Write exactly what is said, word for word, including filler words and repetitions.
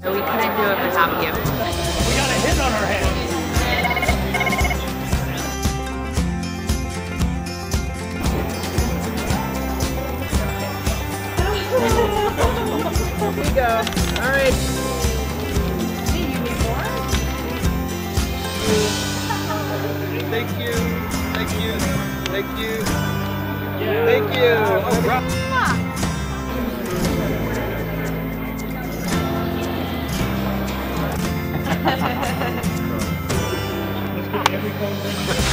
We couldn't do it without you. We got a hit on our hands. Here we go. All right. Hey, you need more? Thank you. Thank you. Thank you. Yeah. Thank you. Oh, right. Let's get every code.